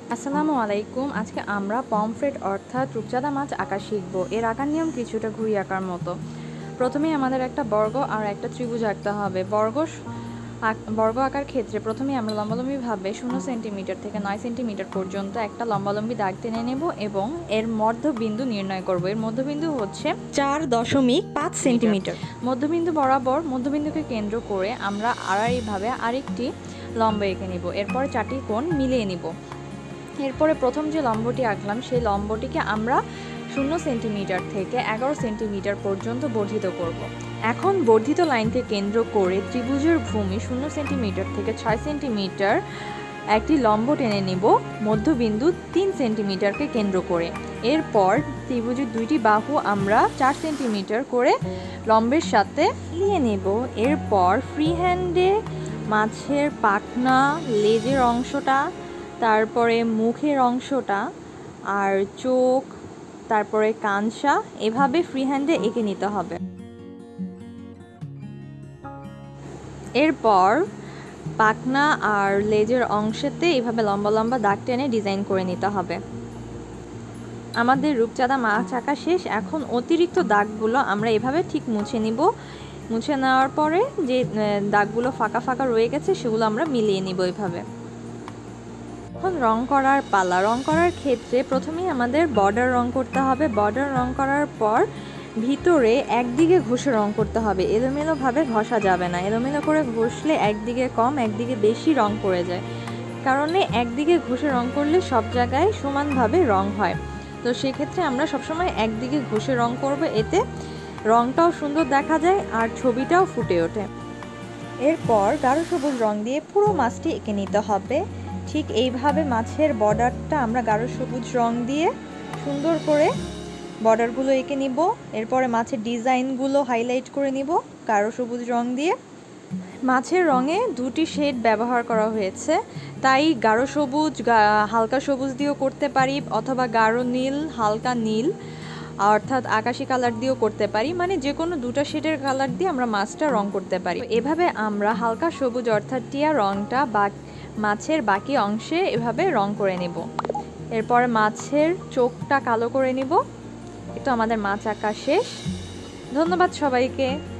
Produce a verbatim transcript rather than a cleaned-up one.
আসসালামু আলাইকুম। আজকে আমরা পমফ্রেট অর্থাৎ রূপচাঁদা মাছ আঁকা শিখব। এর আঁকার নিয়ম কিছুটা ঘুড়ি আঁকার মতো। প্রথমেই আমাদের একটা বর্গ আর একটা ত্রিভুজ আঁকতে হবে। বর্গ বর্গ আঁকার ক্ষেত্রে প্রথমেই আমরা লম্বালম্বিভাবে শূন্য সেন্টিমিটার থেকে নয় সেন্টিমিটার পর্যন্ত একটা লম্বালম্বি দাগ টেনে নেব এবং এর মধ্যবিন্দু নির্ণয় করব। এর মধ্যবিন্দু হচ্ছে চার দশমিক পাঁচ সেন্টিমিটার। মধ্যবিন্দু বরাবর মধ্যবিন্দুকে কেন্দ্র করে আমরা আড়াআড়িভাবে আরেকটি লম্ব এঁকে নিব। এরপর চারটি কোণ মিলিয়ে নিব। এরপরে প্রথম যে লম্বটি আঁকলাম সেই লম্বটিকে আমরা শূন্য সেন্টিমিটার থেকে এগারো সেন্টিমিটার পর্যন্ত বর্ধিত করব। এখন বর্ধিত লাইনকে কেন্দ্র করে ত্রিভুজের ভূমি শূন্য সেন্টিমিটার থেকে ছয় সেন্টিমিটার একটি লম্ব টেনে নিব মধ্যবিন্দু তিন সেন্টিমিটারকে কেন্দ্র করে। এরপর ত্রিভুজের দুইটি বাহু আমরা চার সেন্টিমিটার করে লম্বের সাথে মিলিয়ে নেব। এরপর ফ্রি হ্যান্ডে মাছের পাখনা, লেজের অংশটা, তারপরে মুখের অংশটা আর চোখ, তারপরে কানসা এভাবে ফ্রি হ্যান্ডে এঁকে নিতে হবে। এরপর পাখনা আর লেজের অংশেতে এভাবে লম্বা লম্বা দাগ টেনে ডিজাইন করে নিতে হবে। আমাদের রূপচাঁদা মাছ আঁকা শেষ। এখন অতিরিক্ত দাগগুলো আমরা এভাবে ঠিক মুছে নিব। মুছে নেওয়ার পরে যে দাগগুলো ফাঁকা ফাঁকা রয়ে গেছে সেগুলো আমরা মিলিয়ে নিব এভাবে। এখন রং করার পালা। রং করার ক্ষেত্রে প্রথমেই আমাদের বর্ডার রং করতে হবে। বর্ডার রং করার পর ভিতরে একদিকে ঘষে রং করতে হবে, এলোমেলোভাবে ঘষা যাবে না। এলোমেলো করে ঘষলে একদিকে কম একদিকে বেশি রং পড়ে যায়, কারণে একদিকে ঘষে রং করলে সব জায়গায় সমানভাবে রং হয়। তো সেক্ষেত্রে আমরা সবসময় একদিকে ঘষে রং করব, এতে রংটাও সুন্দর দেখা যায় আর ছবিটাও ফুটে ওঠে। এরপর গাঢ় সবুজ রং দিয়ে পুরো মাছটি এঁকে নিতে হবে। ঠিক এইভাবে মাছের বর্ডারটা আমরা গাঢ় সবুজ রং দিয়ে সুন্দর করে বর্ডারগুলো এঁকে নিব। এরপরে মাছের ডিজাইনগুলো হাইলাইট করে নিব গাঢ় সবুজ রং দিয়ে। মাছের রঙে দুটি শেড ব্যবহার করা হয়েছে, তাই গাঢ় সবুজ হালকা সবুজ দিয়েও করতে পারি, অথবা গাঢ় নীল হালকা নীল অর্থাৎ আকাশি কালার দিয়েও করতে পারি। মানে যে কোনো দুটো শেডের কালার দিয়ে আমরা মাছটা রং করতে পারি। এভাবে আমরা হালকা সবুজ অর্থাৎ টিয়া রংটা বা মাছের বাকি অংশে এভাবে রং করে নেব। এরপর মাছের চোখটা কালো করে নিব। এটা আমাদের মাছ আঁকা শেষ। ধন্যবাদ সবাইকে।